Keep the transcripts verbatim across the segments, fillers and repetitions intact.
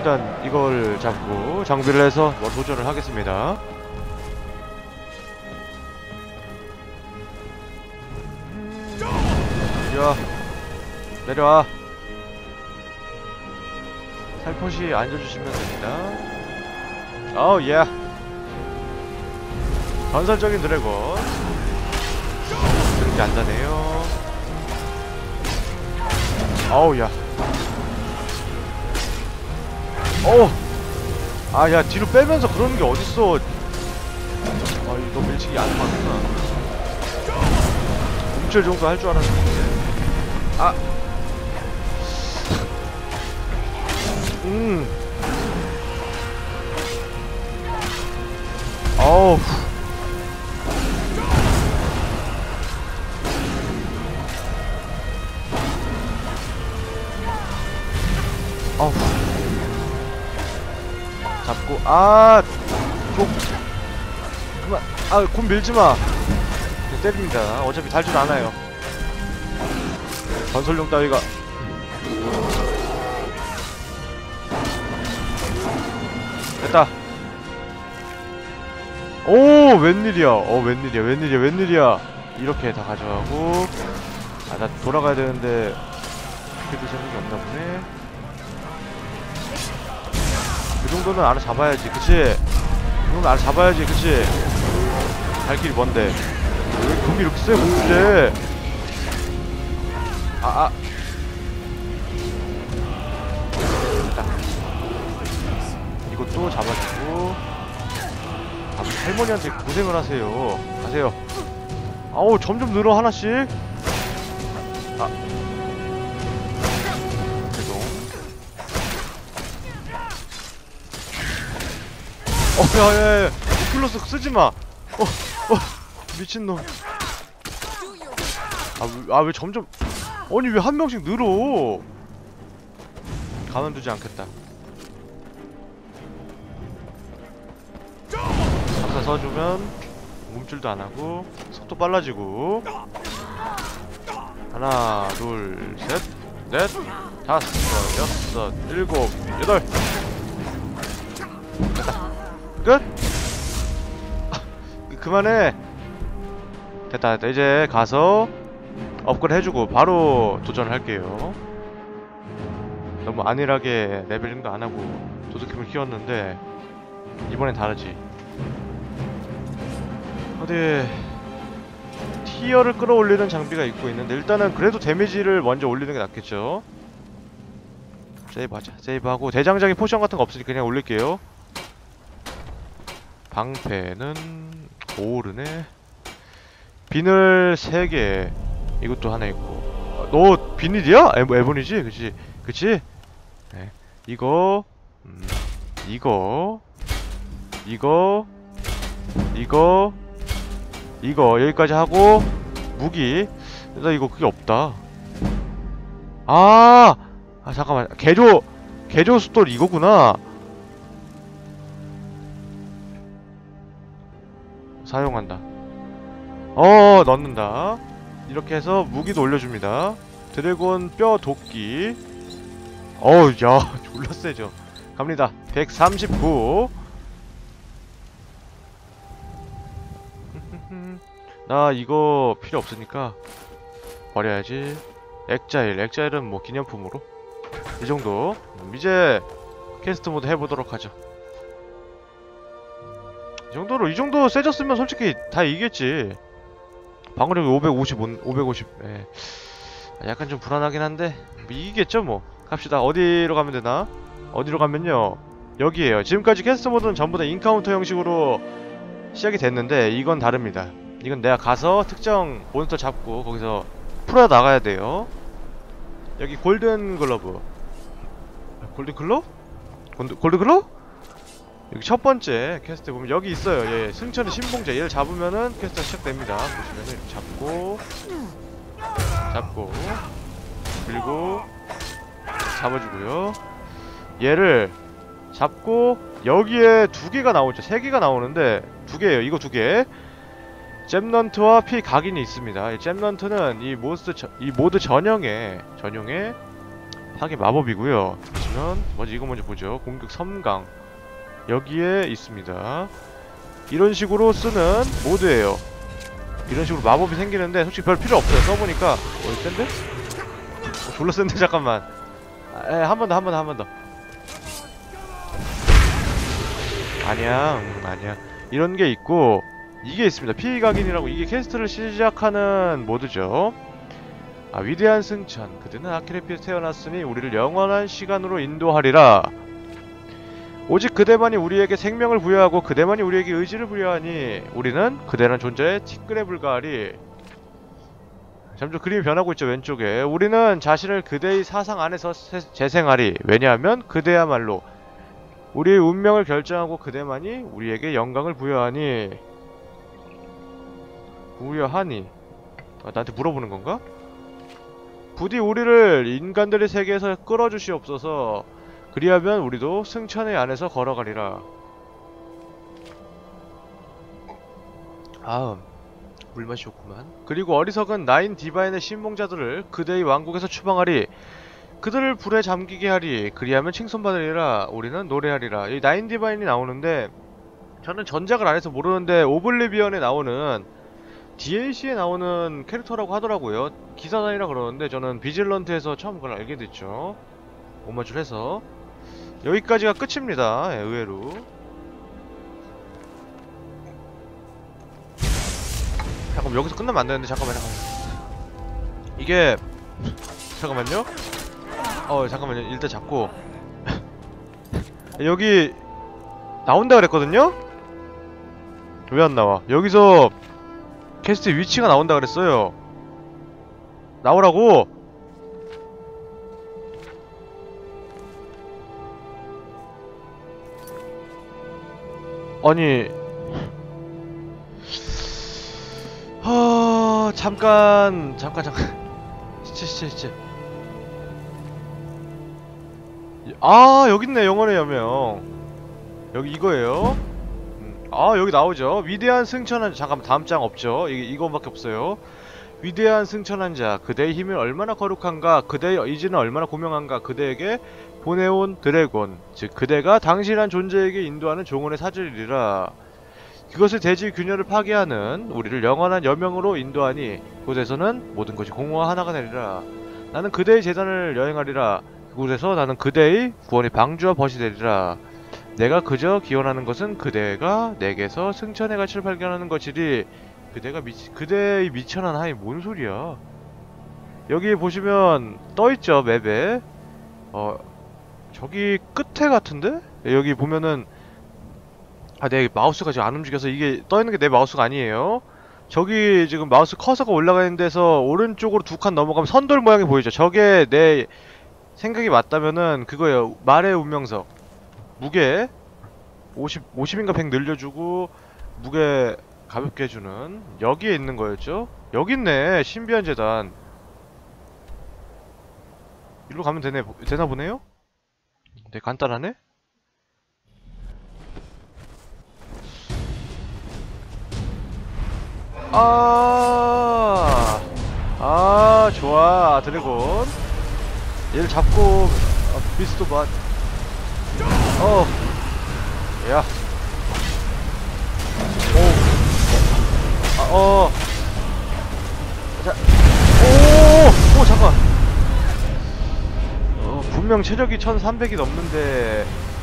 일단 이걸 잡고 장비를 해서 뭐 도전을 하겠습니다. 내려와 내려와. 살포시 앉아주시면 됩니다. 어우 예. 전설적인 드래곤 그렇게 안다네요. 어우 야. 어우 아 야 뒤로 빼면서 그러는 게 어딨어. 아 이거 밀치기 안 맞구나. 움찔 정도 할 줄 알았는데. 아 음 어우 어우 잡고 아 좀 그만 아 곰 밀지마. 때립니다. 어차피 달 줄 않아요. 전설용 따위가. 됐다. 오 웬일이야. 어 웬일이야 웬일이야 웬일이야. 이렇게 다 가져가고. 아 나 돌아가야 되는데 그렇게 생각이 없나 보네. 그 정도는 알아 잡아야지 그치? 그 정도는 알아 잡아야지 그치? 갈 길이 뭔데? 왜 금이 이렇게 세 공주제? 아아 됐다. 이것도 잡아주고. 아 할머니한테 고생을 하세요. 가세요. 아우 점점 늘어 하나씩. 아 죄송. 어 야야야 플러스 쓰지마. 어 어 미친놈. 아 왜 아, 왜 점점 아니 왜 한 명씩 늘어. 가만두지 않겠다. 감사 써주면 몸줄도 안하고 속도 빨라지고. 하나 둘 셋 넷 다섯 여섯 일곱 여덟. 됐다. 끝? 그만해. 됐다 됐다. 이제 가서 업그레이드 해주고 바로 도전을 할게요. 너무 안일하게 레벨링도 안하고 도둑팀을 키웠는데 이번엔 다르지. 어디 티어를 끌어올리는 장비가 있고 있는데 일단은 그래도 데미지를 먼저 올리는 게 낫겠죠. 세이브하자. 세이브하고 대장장이 포션 같은 거 없으니 그냥 올릴게요. 방패는 오르네. 비늘 세 개. 이것도 하나 있고. 너 비닐이야? 에, 에본이지? 그치? 그치? 네. 이거 음, 이거 이거 이거 이거 여기까지 하고 무기. 나 이거 그게 없다. 아, 아 잠깐만. 개조 개조 스톨 이거구나. 사용한다. 어 넣는다. 이렇게 해서 무기도 올려줍니다. 드래곤 뼈 도끼. 어우 야 졸라 세죠. 갑니다. 백삼십구. 나 이거 필요 없으니까 버려야지. 엑자일. 엑자일은 뭐 기념품으로 이 정도. 이제 퀘스트 모드 해보도록 하죠. 이 정도로 이 정도 세졌으면 솔직히 다 이기겠지. 방어력이 오백오십, 오백오십. 예. 약간 좀 불안하긴 한데 이기겠죠 뭐. 갑시다. 어디로 가면 되나? 어디로 가면요 여기에요. 지금까지 퀘스트 모드는 전부 다 인카운터 형식으로 시작이 됐는데 이건 다릅니다. 이건 내가 가서 특정 몬스터 잡고 거기서 풀어 나가야 돼요. 여기 골든 글러브. 골든 글러? 골든, 골든 글러? 여기 첫 번째 퀘스트 보면 여기 있어요. 예, 승천의 신봉자. 얘를 잡으면은 퀘스트가 시작됩니다. 보시면은 이렇게 잡고 잡고 그리고 잡아주고요. 얘를 잡고 여기에 두 개가 나오죠. 세 개가 나오는데 두 개예요. 이거 두 개. 잼넌트와 피 각인이 있습니다. 이 잼넌트는 이 모스 저, 이 모드 전용의 전용의 파괴 마법이고요. 보시면 보시면 먼저 이거 먼저 보죠. 공격 섬강 여기에 있습니다. 이런 식으로 쓰는 모드예요. 이런 식으로 마법이 생기는데 솔직히 별 필요 없어요. 써보니까 어 센데? 어, 졸라 센데 잠깐만. 아, 에, 한 번 더, 한 번 더, 한 번 더. 아니야, 음, 아니야. 이런 게 있고 이게 있습니다. 피각인이라고. 이게 퀘스트를 시작하는 모드죠. 아, 위대한 승천. 그대는 아키레피에서 태어났으니 우리를 영원한 시간으로 인도하리라. 오직 그대만이 우리에게 생명을 부여하고 그대만이 우리에게 의지를 부여하니 우리는 그대란 존재에 티끌에 불과하리. 점점 그림이 변하고 있죠. 왼쪽에 우리는 자신을 그대의 사상 안에서 세, 재생하리. 왜냐하면 그대야말로 우리의 운명을 결정하고 그대만이 우리에게 영광을 부여하니. 부여하니 아, 나한테 물어보는 건가? 부디 우리를 인간들의 세계에서 끌어주시옵소서. 그리하면 우리도 승천의 안에서 걸어가리라. 아, 물맛이 좋구만. 그리고 어리석은 나인 디바인의 신봉자들을 그대의 왕국에서 추방하리. 그들을 불에 잠기게 하리. 그리하면 칭송받으리라. 우리는 노래하리라. 이 나인 디바인이 나오는데 저는 전작을 안 해서 모르는데 오블리비언에 나오는 디엘씨에 나오는 캐릭터라고 하더라고요. 기사단이라 그러는데 저는 비질런트에서 처음 그걸 알게 됐죠. 오마주를 해서. 여기까지가 끝입니다. 예, 의외로. 잠깐만, 여기서 끝나면 안 되는데. 잠깐만, 잠깐만. 이게 잠깐만요. 어, 잠깐만요. 일단 잡고 여기 나온다 그랬거든요? 왜 안 나와? 여기서 캐스트 위치가 나온다 그랬어요. 나오라고! 아니 하... 잠깐 잠깐 잠깐 시체 시체 시체 아 여깄네. 영원의 여명 여기 이거예요. 음. 아 여기 나오죠. 위대한 승천한 잠깐만 다음 장 없죠. 이게 이거밖에 없어요. 위대한 승천한 자 그대의 힘이 얼마나 거룩한가 그대의 의지는 얼마나 고명한가 그대에게 보내온 드래곤 즉 그대가 당신이란 존재에게 인도하는 종언의 사절이라. 그것을 대지 균열을 파괴하는 우리를 영원한 여명으로 인도하니 그곳에서는 모든 것이 공허와 하나가 되리라. 나는 그대의 재단을 여행하리라. 그곳에서 나는 그대의 구원의 방주와 벗이 되리라. 내가 그저 기원하는 것은 그대가 내게서 승천의 가치를 발견하는 것이리. 그대가 미치, 그대의 미천한 하이 뭔 소리야. 여기 보시면 떠있죠 맵에. 어 저기 끝에 같은데? 여기 보면은 아 내 마우스가 지금 안 움직여서 이게 떠있는 게 내 마우스가 아니에요. 저기 지금 마우스 커서가 올라가 있는 데서 오른쪽으로 두 칸 넘어가면 선돌 모양이 보이죠. 저게 내 생각이 맞다면은 그거예요. 말의 운명석. 무게 오십, 오십인가 백 늘려주고 무게 가볍게 해주는 여기에 있는 거였죠? 여기 있네. 신비한 재단. 일로 가면 되네, 되나 보네요? 되게 간단하네? 아, 아, 좋아. 드래곤. 얘를 잡고, 어, 비스도 봐. 어, 야. 오. 아, 어. 자, 오! 오, 잠깐. 어, 분명 체력이 천삼백이 넘는데.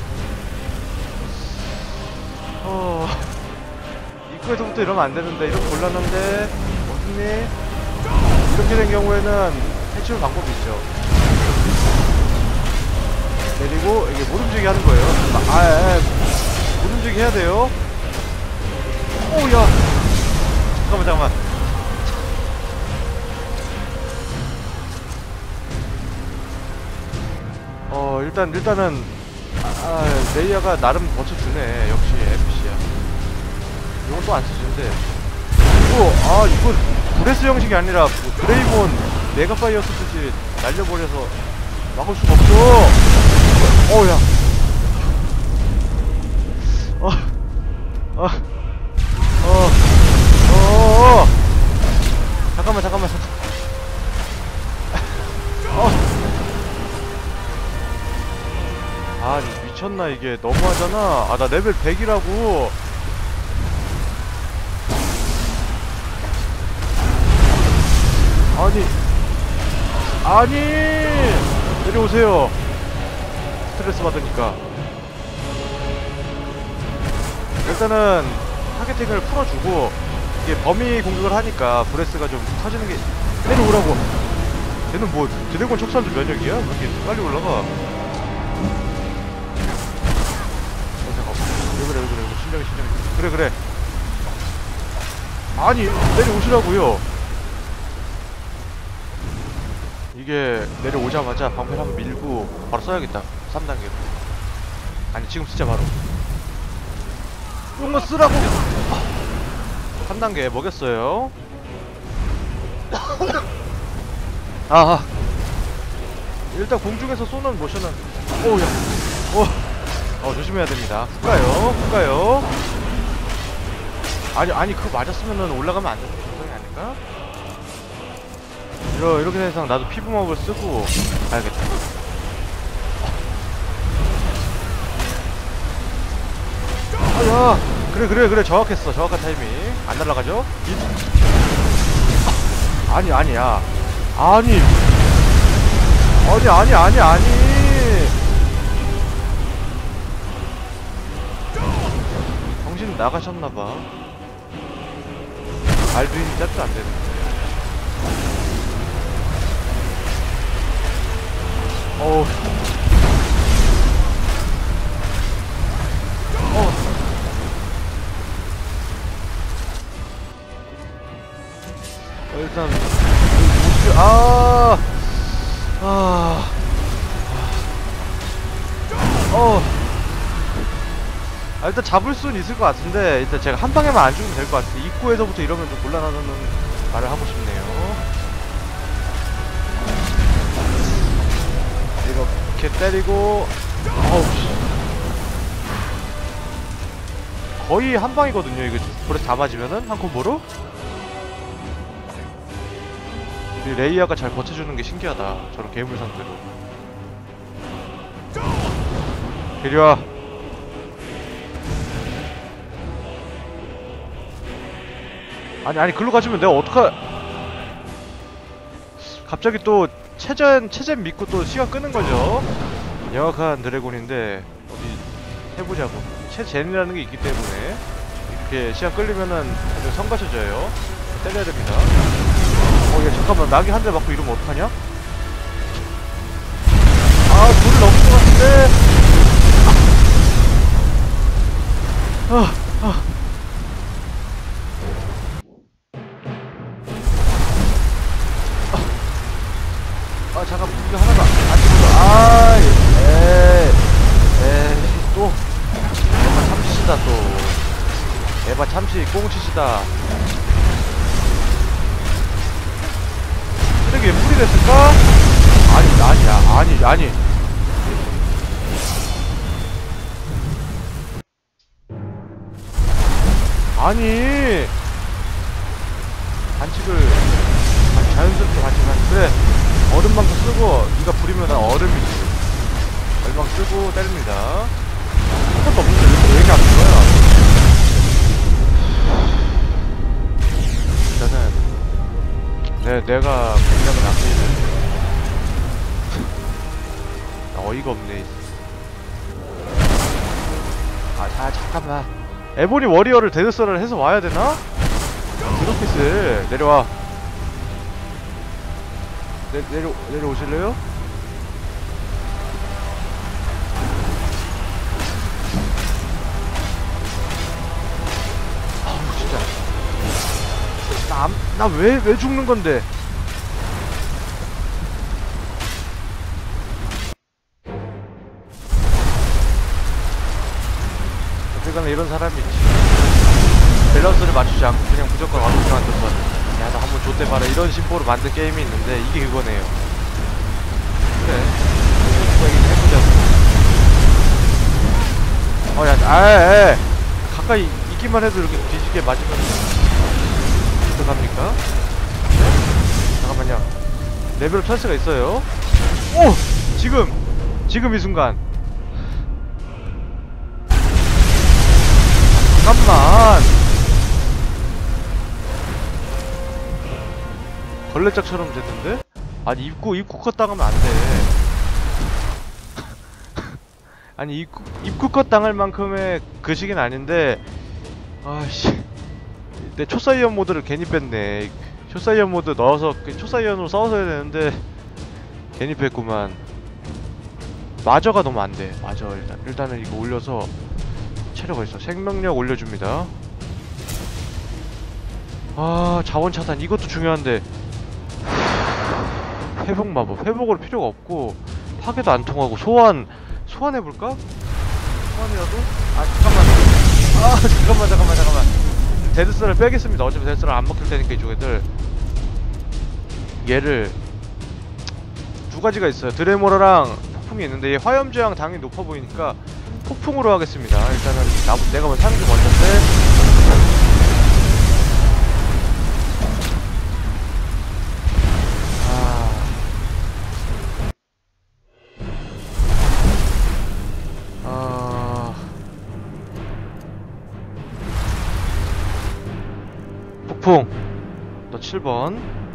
어. 입구에서부터 이러면 안 되는데. 이러면 곤란한데. 어딨니? 이렇게 된 경우에는 해치울 방법이 있죠. 내리고, 이게 못 움직이게 하는 거예요. 아, 아, 아, 못 움직이게 해야 돼요. 오, 야. 잠깐만, 잠깐만. 어, 일단, 일단은, 아, 레이아가 나름 버텨주네. 역시 엠피씨야. 이건 또 안 쓰시는데. 이거, 아, 이거 브레스 형식이 아니라, 뭐, 드레이몬 메가파이어 쓰듯이 날려버려서 막을 수가 없어. 어, 야. 어, 어, 어, 어, 잠깐만, 잠깐만, 잠깐만. 어, 아니 미쳤나 이게. 너무하잖아. 아 나 레벨 백이라고. 아니 아니 내려오세요. 스트레스 받으니까. 일단은 타겟팅을 풀어주고, 이게 범위 공격을 하니까 브레스가 좀 터지는 게. 내려오라고. 걔는 뭐 드래곤 촉살도 면역이야? 왜 이렇게 빨리 올라가? 어, 잠깐. 왜 그래 왜 그래 왜 심장이 심장이 그래 그래. 아니 내려오시라고요. 이게 내려오자마자 방패를 한번 밀고 바로 써야겠다. 삼 단계로. 아니 지금 진짜 바로 이런 거 쓰라고. 삼 단계 먹였어요. 아 일단 공중에서 쏘는 모션은 오우야 오. 어 조심해야 됩니다. 훅가요 훅가요. 아니 아니 그거 맞았으면은 올라가면 안 되는 정상이 아닐까? 이러, 이렇게 된 이상 나도 피부마법을 쓰고 가야겠다. 아야 그래 그래 그래 정확했어. 정확한 타이밍. 안 날아가죠? 이... 아니 아니야 아니 아니 아니 아니 아니 정신 나가셨나봐. 알드윈이 짭도 안되는데. 어우 어 일단 오시 아 아 어 아, 일단 잡을 수는 있을 것 같은데, 일단 제가 한 방에만 안 죽으면 될 것 같은데, 입구에서부터 이러면 좀 곤란하다는 말을 하고 싶네요. 이렇게 때리고, 어우 씨. 거의 한 방이거든요, 이거. 브레스 다 맞으면은? 한 콤보로? 이 레이아가 잘 버텨주는 게 신기하다. 저런 괴물 상대로. 이리와. 아니 아니 글로 가주면 내가 어떡하. 갑자기 또 체전 체젠 믿고 또 시간 끄는 거죠. 영악한 드래곤인데 어디 해보자고. 체젠이라는 게 있기 때문에 이렇게 시간 끌리면은 아주 성가셔져요. 때려야 됩니다. 어, 야 잠깐만, 낙이 한 대 맞고 이러면 어떡하냐? 아, 불을 넘은 것 같은데. 아, 아. 아 잠깐, 무기 하나도 안 죽었어. 아이 에이 에이 또 에바 참치시다. 또 에바 참치 꽁치시다. 쓰레기에 풀이 됐을까? 아니 아니야 아니 아니 아니 반칙을 아니, 자연스럽게 반칙하는. 그래, 얼음방도 쓰고, 니가 부리면 얼음이지. 얼음방 쓰고 때립니다. 한 것도 없는데 왜 이렇게 아픈 거야? 일단은 내, 내가 공략을 아끼는. 어이가 없네. 아, 아 잠깐만. 에보니 워리어를 데드설을 해서 와야 되나? 드로피스 내려와. 내, 내려, 내려오실래요? 아우 진짜 나, 나 왜, 왜 죽는 건데? 어쨌거나 이런 사람이 있지. 밸런스를 맞추지 않고 그냥 무조건 완벽히 만들어서 야, 너 한번 좆대봐라 이런 심보로 만든 게임이 있는데 이게 그거네요. 그래, 누구 얘기 해보자고. 어야, 아에 가까이 있기만 해도 이렇게 뒤지게 맞으면 어떡합니까? 네? 잠깐만요. 레벨업 찬스가 있어요. 오! 지금! 지금 이 순간 잠깐만. 걸레짝처럼 됐는데? 아니 입구 입구 컷 당하면 안 돼. 아니 입구 입구 컷 당할 만큼의 그 시기는 아닌데. 아씨. 내 초사이언 모드를 괜히 뺐네. 초사이언 모드 넣어서 그 초사이언으로 싸워서 해야 되는데 괜히 뺐구만. 마저가 너무 안 돼. 마저 일단 일단은 이거 올려서 체력을 있어. 생명력 올려줍니다. 아 자원 차단 이것도 중요한데. 회복 마법 회복으로 필요가 없고 파괴도 안 통하고 소환 소환해볼까? 소환이라도? 아 잠깐만. 아 잠깐만 잠깐만 잠깐만. 데드스를 빼겠습니다. 어차피 데드스를 안 먹힐 테니까 이쪽 애들. 얘를 두 가지가 있어요. 드레모라랑 폭풍이 있는데 얘 화염저항 당연히 높아 보이니까 폭풍으로 하겠습니다. 일단은 나, 내가 뭐 사는 게 먼저인데. 폭풍 너 칠 번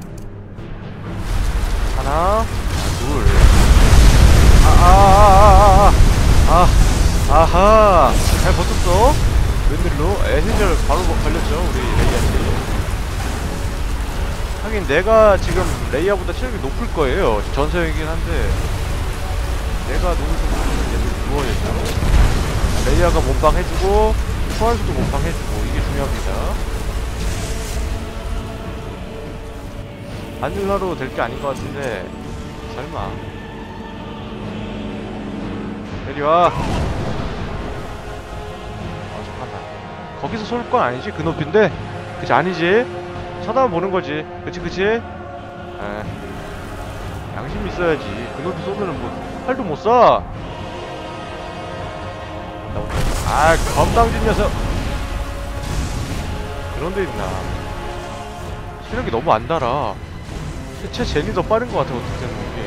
하나 둘 아아아아아아 아 아하 잘 버텼어. 웬일로 에센셜 바로 걸렸죠 우리 레이아씨. 하긴 내가 지금 레이아보다 체력이 높을 거예요. 전서이긴 한데 내가 누구서 누워야죠. 레이아가 몸빵 해주고 소환수도 몸빵 해주고 이게 중요합니다. 안일라로 될 게 아닌 것 같은데 설마. 내려와. 아 잠깐만 거기서 쏠 건 아니지? 그 높인데? 그치 아니지? 쳐다만 보는 거지. 그치 그치? 에 양심 있어야지. 그 높이 쏘면은 뭐 활도 못 쏴. 아 건방진 녀석. 그런 데 있나. 체력이 너무 안 달아. 제 젠이 더 빠른 것 같아. 어떻게 되는 이게.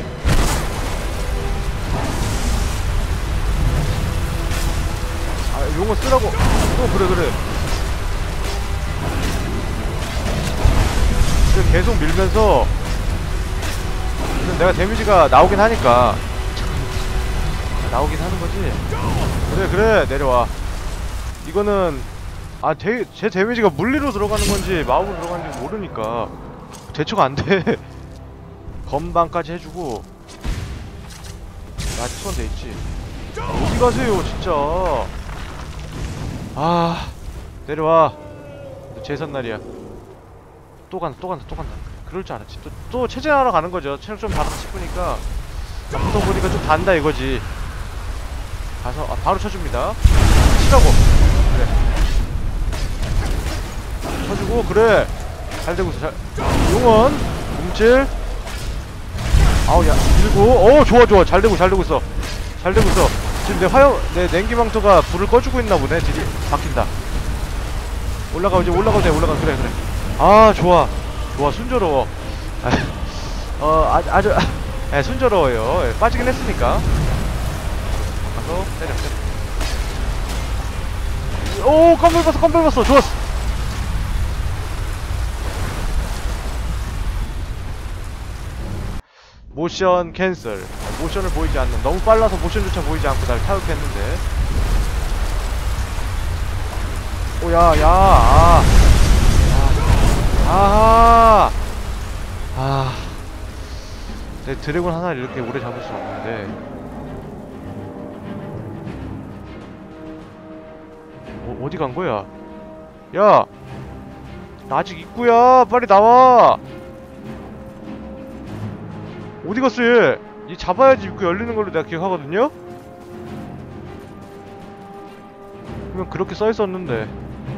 아 용어 쓰라고. 어 그래 그래. 계속 밀면서 내가 데미지가 나오긴 하니까 나오긴 하는 거지. 그래 그래 내려와. 이거는 아 데, 제 데미지가 물리로 들어가는 건지 마법으로 들어가는지 모르니까 대처가 안 돼. 건방까지 해주고. 나 투선 돼 있지. 어디 가세요 진짜. 아 내려와. 제선 날이야. 또 간다 또 간다 또 간다. 그럴 줄 알았지. 또, 또 체제하러 가는 거죠. 체력 좀 받아서 싶으니까. 보통 보니까 좀 단다 이거지. 가서 아, 바로 쳐줍니다. 치라고. 그래. 쳐주고 그래. 잘 되고 있어. 잘. 용원 움찔. 아우 야 밀고. 어 좋아 좋아 잘 되고 잘 되고 있어. 잘 되고 있어. 지금 내 화염 내 냉기망토가 불을 꺼주고 있나 보네. 딜이 바뀐다. 올라가 이제 올라가도 돼. 올라가. 그래 그래. 아 좋아 좋아 순조로워. 아, 어 아주 아주 예, 순조로워요. 예, 빠지긴 했으니까. 가서 때려 때려. 오 깜빡 봤어 깜빡 봤어. 좋았어. 모션 캔슬. 모션을 보이지 않는. 너무 빨라서 모션조차 보이지 않고 날 타격했는데. 오야 야 아. 아하. 아. 내 드래곤 하나를 이렇게 오래 잡을 수 없는데. 어, 어디 간 거야? 야! 나 아직 입구야! 빨리 나와! 어디 갔어 얘? 얘 잡아야지 입구 열리는 걸로 내가 기억하거든요? 그러면 그렇게 써있었는데.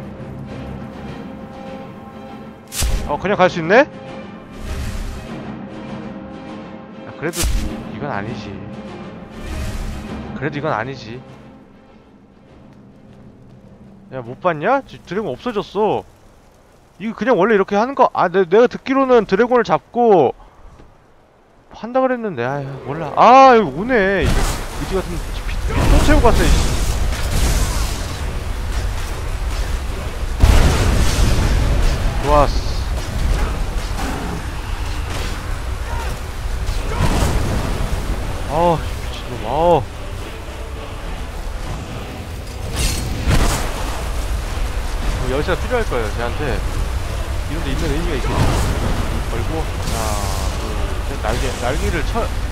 어 그냥 갈 수 있네? 야, 그래도 이건 아니지. 그래도 이건 아니지. 야 못봤냐? 드래곤 없어졌어. 이거 그냥 원래 이렇게 하는 거. 아 내, 내가 듣기로는 드래곤을 잡고 한다 그랬는데. 아유 몰라. 아 여기 오네. 이지 같은 피 또 채우고 갔어. 좋았어. 아우 미친놈. 아우 뭐 열쇠가 필요할 거예요 쟤한테. 이런데 있는 의미가 있겠지. 걸고 하나 둘셋 날개 날개를 쳐